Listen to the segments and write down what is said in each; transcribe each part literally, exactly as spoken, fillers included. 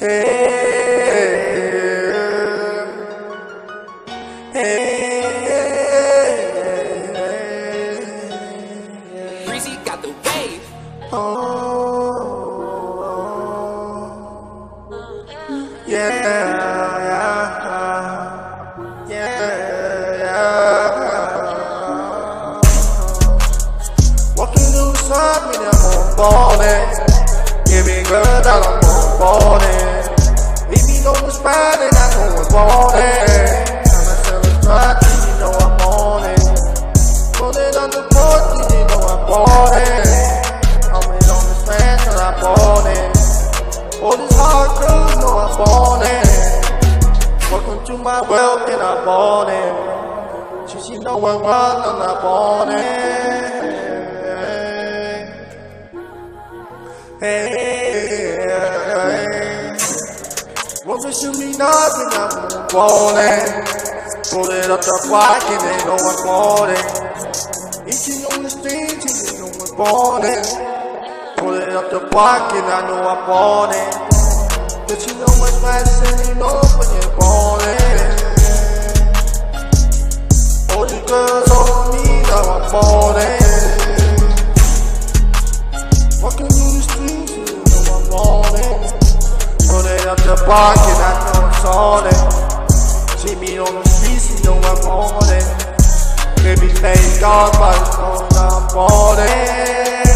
Breezy got the wave. Oh, yeah, yeah, yeah, yeah. Walking through the sun, me I'm on ballin'. Give me good that I'm on ballin'. Leave me know what's bad and I know what's ballin'. I'm a seller's track, you know I'm on it. Put it on the porch, you know I'm ballin'. I'm in on this man till I'm ballin'. All this hard girl, you know I'm ballin'. Welcome to my world and I'm ballin'. She, she know I'm wild and I'm ballin'. Hey, won't you shoot me not when I'm ballin'? Pull it up the block and they know I'm ballin'. Eating on the stage and they know I'm ballin'. Pull it up the block and I know I'm ballin'. But you know what's nice and you know when you're ballin'. All the girls on me now I'm ballin'. Walking through the streets, you know I'm ballin'. Put it up the block and I know it's on it. See me on the streets, you know I'm ballin'. Baby, thank God, but it's knowing I'm ballin'.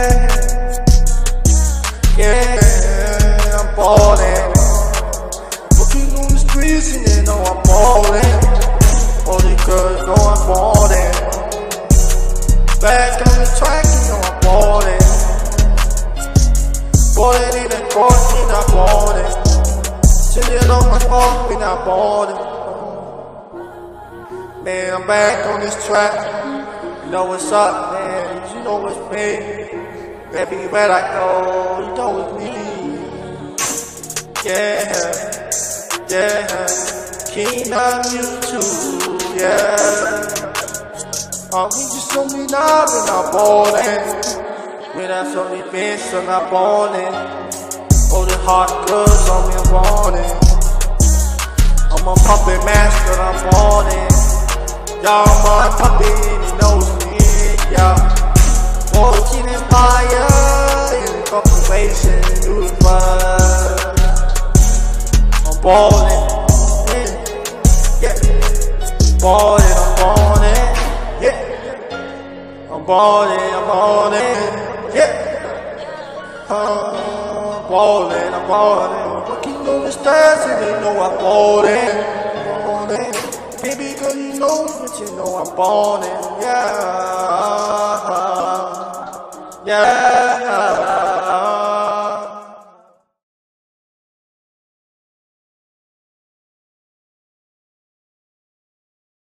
Yeah, I'm ballin'. Walking through the streets and they know I'm ballin'. All the girls know I'm ballin'. Back on the track, you know I'm ballin'. Ballin' in the court, and I'm ballin'. Chillin' on my phone, and I'm ballin'. Man, I'm back on this track. You know what's up, man. You know what's me. Everywhere I go, you know it's me. Yeah, yeah. King on YouTube, yeah. Oh, he just show me love and I'm ballin'. When I saw me bitch and I'm ballin'. All the hot girls on me, I'm ballin'. I'm a puppet master, I'm ballin'. Y'all my puppet and he knows me, yeah. Walking in fire, in population, do the fire. I'm ballin', yeah, ballin', I'm ballin', yeah. I'm ballin', I'm ballin', yeah. I'm ballin', I'm ballin'. Walking on the stairs and they know I'm ballin', ballin'. Baby girl, you know, but you know I'm ballin', yeah. Yeah.